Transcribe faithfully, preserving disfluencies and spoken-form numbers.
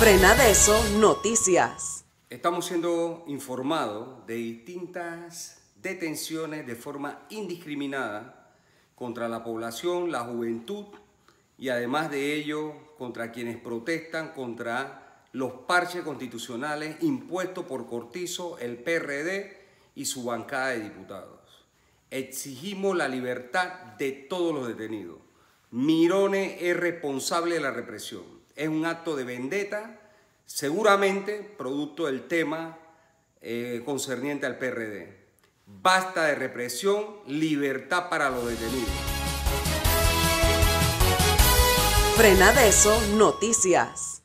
Frenadeso Noticias. Estamos siendo informados de distintas detenciones de forma indiscriminada contra la población, la juventud y además de ello contra quienes protestan contra los parches constitucionales impuestos por Cortizo, el P R D y su bancada de diputados. Exigimos la libertad de todos los detenidos. Mirones es responsable de la represión. Es un acto de vendetta, seguramente producto del tema eh, concerniente al P R D. Basta de represión, libertad para los detenidos. Frenadeso Noticias.